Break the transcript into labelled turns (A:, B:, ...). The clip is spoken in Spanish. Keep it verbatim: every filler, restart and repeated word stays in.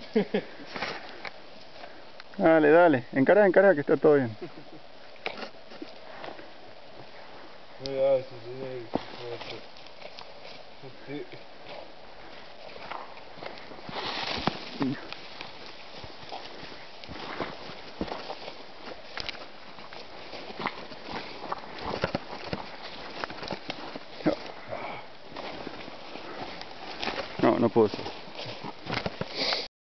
A: Dale, dale, encara, encara que está todo bien. No, no puedo ser.